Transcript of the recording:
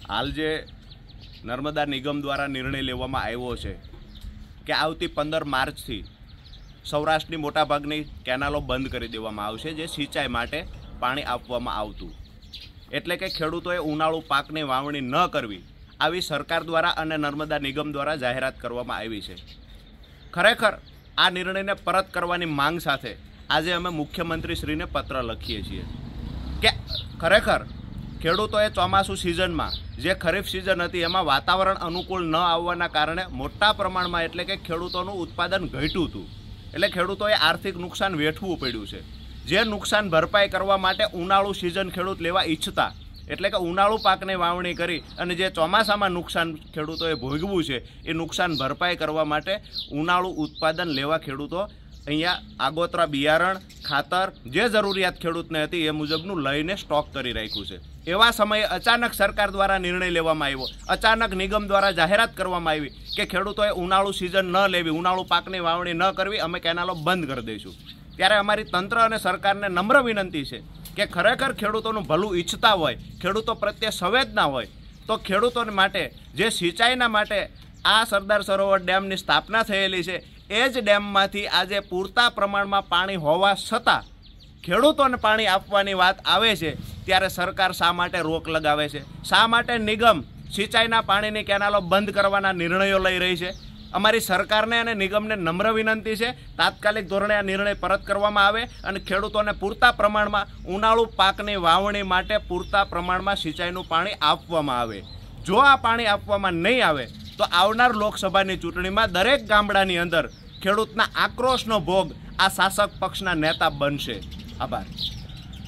હાલ જે નર્મદા નિગમ દ્વારા નિર્ણય લેવામાં આવ્યો છે કે આવતી 15 માર્ચથી સૌરાષ્ટ્રની મોટાભાગની કેનાલો બંધ કરી દેવામાં આવશે, જે સિંચાઈ માટે પાણી આપવામાં આવતું, એટલે કે ખેડૂતોએ ઉનાળુ પાકની વાવણી ન કરવી, આવી સરકાર દ્વારા અને નર્મદા નિગમ દ્વારા જાહેરાત કરવામાં આવી છે। ખરેખર આ નિર્ણયને પરત કરવાની માંગ સાથે આજે અમે મુખ્યમંત્રીશ્રીને પત્ર લખીએ છીએ કે ખરેખર ખેડૂતોએ ચોમાસું સિઝનમાં જે ખરીફ સિઝન હતી એમાં વાતાવરણ અનુકૂળ ન આવવાના કારણે મોટા પ્રમાણમાં એટલે કે ખેડૂતોનું ઉત્પાદન ઘટ્યું હતું, એટલે ખેડૂતોએ આર્થિક નુકસાન વેઠવું પડ્યું છે। જે નુકસાન ભરપાઈ કરવા માટે ઉનાળુ સિઝન ખેડૂત લેવા ઈચ્છતા, એટલે કે ઉનાળુ પાકની વાવણી કરી અને જે ચોમાસામાં નુકસાન ખેડૂતોએ ભોગવું છે એ નુકસાન ભરપાઈ કરવા માટે ઉનાળુ ઉત્પાદન લેવા ખેડૂતો અહીંયા આગોતરા બિયારણ, ખાતર જે જરૂરિયાત ખેડૂતને હતી એ મુજબનું લઈને સ્ટોક કરી રાખ્યું છે। એવા સમયે અચાનક સરકાર દ્વારા નિર્ણય લેવામાં આવ્યો, અચાનક નિગમ દ્વારા જાહેરાત કરવામાં આવી કે ખેડૂતોએ ઉનાળુ સિઝન ન લેવી, ઉનાળુ પાકની વાવણી ન કરવી, અમે કેનાલો બંધ કરી દઈશું। ત્યારે અમારી તંત્ર અને સરકારને નમ્ર વિનંતી છે કે ખરેખર ખેડૂતોનું ભલું ઈચ્છતા હોય, ખેડૂતો પ્રત્યે સંવેદના હોય તો ખેડૂતોને માટે જે સિંચાઈના માટે આ સરદાર સરોવર ડેમની સ્થાપના થયેલી છે એ જ ડેમમાંથી આજે પૂરતા પ્રમાણમાં પાણી હોવા છતાં ખેડૂતોને પાણી આપવાની વાત આવે છે ત્યારે સરકાર શા માટે રોક લગાવે છે? શા માટે નિગમ સિંચાઈના પાણીની કેનાલો બંધ કરવાના નિર્ણયો લઈ રહી છે? અમારી સરકારને અને નિગમને નમ્ર વિનંતી છે તાત્કાલિક ધોરણે આ નિર્ણય પરત કરવામાં આવે અને ખેડૂતોને પૂરતા પ્રમાણમાં ઉનાળુ પાકની વાવણી માટે પૂરતા પ્રમાણમાં સિંચાઈનું પાણી આપવામાં આવે। જો આ પાણી આપવામાં નહીં આવે તો આવનાર લોકસભાની ચૂંટણીમાં દરેક ગામડાની અંદર ખેડૂતના આક્રોશનો ભોગ આ શાસક પક્ષના નેતા બનશે। આભાર।